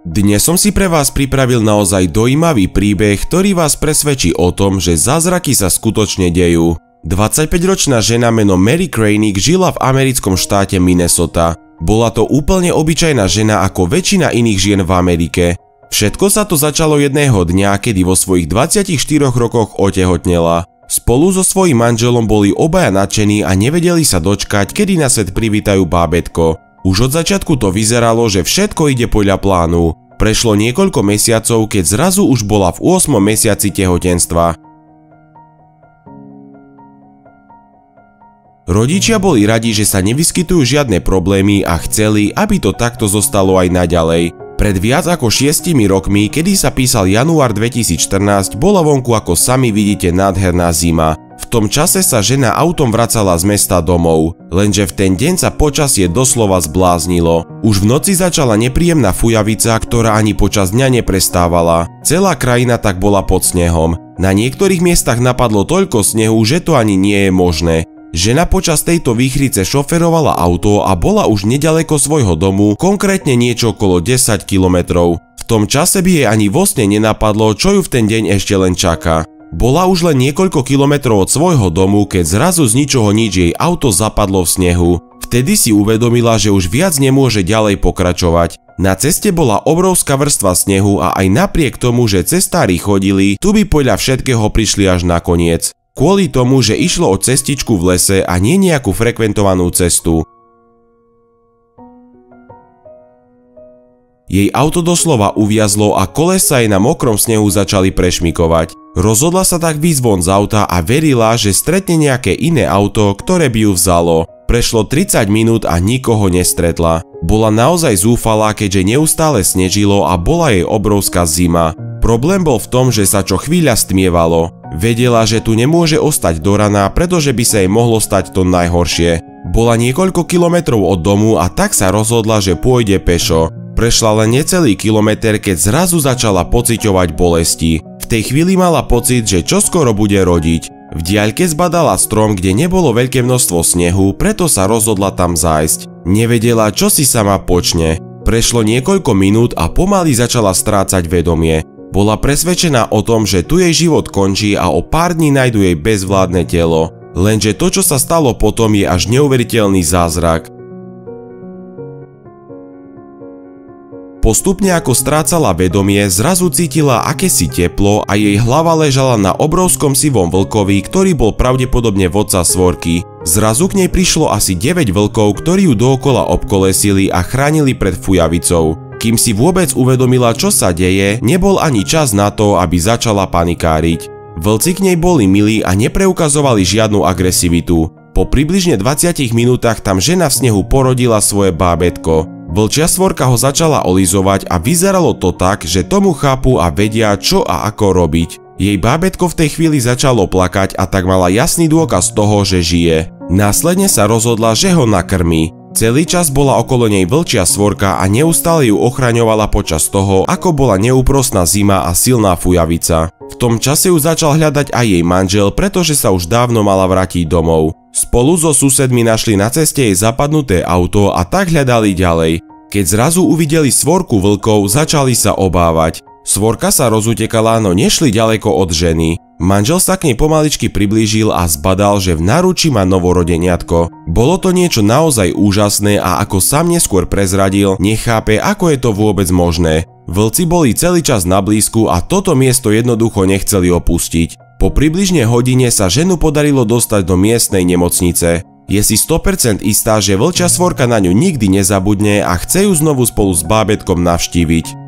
Dnes som si pre vás pripravil naozaj dojímavý príbeh, ktorý vás presvedčí o tom, že zázraky sa skutočne dejú. 25-ročná žena menom Mary Kranick žila v americkom štáte Minnesota. Bola to úplne obyčajná žena ako väčšina iných žien v Amerike. Všetko sa to začalo jedného dňa, kedy vo svojich 24 rokoch otehotnela. Spolu so svojím manželom boli obaja nadšení a nevedeli sa dočkať, kedy na svet privítajú bábätko. Už od začiatku to vyzeralo, že všetko ide podľa plánu. Prešlo niekoľko mesiacov, keď zrazu už bola v 8. mesiaci tehotenstva. Rodičia boli radi, že sa nevyskytujú žiadne problémy a chceli, aby to takto zostalo aj naďalej. Pred viac ako 6 rokmi, kedy sa písal január 2014, bola vonku, ako sami vidíte, nádherná zima. V tom čase sa žena autom vracala z mesta domov, lenže v ten deň sa počasie doslova zbláznilo. Už v noci začala nepríjemná fujavica, ktorá ani počas dňa neprestávala. Celá krajina tak bola pod snehom. Na niektorých miestach napadlo toľko snehu, že to ani nie je možné. Žena počas tejto výchrice šoferovala auto a bola už nedaleko svojho domu, konkrétne niečo okolo 10 kilometrov. V tom čase by jej ani vo sne nenapadlo, čo ju v ten deň ešte len čaká. Bola už len niekoľko kilometrov od svojho domu, keď zrazu z ničoho nič jej auto zapadlo v snehu. Vtedy si uvedomila, že už viac nemôže ďalej pokračovať. Na ceste bola obrovská vrstva snehu a aj napriek tomu, že cestári chodili, tu by podľa všetkého prišli až na koniec. Kvôli tomu, že išlo o cestičku v lese a nie nejakú frekventovanú cestu. Jej auto doslova uviazlo a kolesa jej na mokrom snehu začali prešmikovať. Rozhodla sa tak výjsť von z auta a verila, že stretne nejaké iné auto, ktoré by ju vzalo. Prešlo 30 minút a nikoho nestretla. Bola naozaj zúfalá, keďže neustále snežilo a bola jej obrovská zima. Problém bol v tom, že sa čo chvíľa stmievalo. Vedela, že tu nemôže ostať do rana, pretože by sa jej mohlo stať to najhoršie. Bola niekoľko kilometrov od domu a tak sa rozhodla, že pôjde pešo. Prešla len necelý kilometer, keď zrazu začala pociťovať bolesti. V tej chvíli mala pocit, že čoskoro bude rodiť. V diaľke zbadala strom, kde nebolo veľké množstvo snehu, preto sa rozhodla tam zájsť. Nevedela, čo si sama počne. Prešlo niekoľko minút a pomaly začala strácať vedomie. Bola presvedčená o tom, že tu jej život končí a o pár dní nájdu jej bezvládne telo. Lenže to, čo sa stalo potom, je až neuveriteľný zázrak. Postupne ako strácala vedomie, zrazu cítila akési teplo a jej hlava ležala na obrovskom sivom vlkovi, ktorý bol pravdepodobne vodca svorky. Zrazu k nej prišlo asi 9 vlkov, ktorí ju dookola obkolesili a chránili pred fujavicou. Kým si vôbec uvedomila, čo sa deje, nebol ani čas na to, aby začala panikáriť. Vlci k nej boli milí a nepreukazovali žiadnu agresivitu. Po približne 20 minútach tam žena v snehu porodila svoje bábätko. Vlčia svorka ho začala olizovať a vyzeralo to tak, že tomu chápu a vedia, čo a ako robiť. Jej bábätko v tej chvíli začalo plakať a tak mala jasný dôkaz toho, že žije. Následne sa rozhodla, že ho nakrmí. Celý čas bola okolo nej vlčia svorka a neustále ju ochraňovala počas toho, ako bola neúprosná zima a silná fujavica. V tom čase ju začal hľadať aj jej manžel, pretože sa už dávno mala vrátiť domov. Spolu so susedmi našli na ceste jej zapadnuté auto a tak hľadali ďalej. Keď zrazu uvideli svorku vlkov, začali sa obávať. Svorka sa rozutekala, no nešli ďaleko od ženy. Manžel sa k nej pomaličky priblížil a zbadal, že v náručí má novorodeniatko. Bolo to niečo naozaj úžasné a ako sám neskôr prezradil, nechápe, ako je to vôbec možné. Vlci boli celý čas na blízku a toto miesto jednoducho nechceli opustiť. Po približne hodine sa ženu podarilo dostať do miestnej nemocnice. Je si 100% istá, že vlčia svorka na ňu nikdy nezabudne a chce ju znovu spolu s bábätkom navštíviť.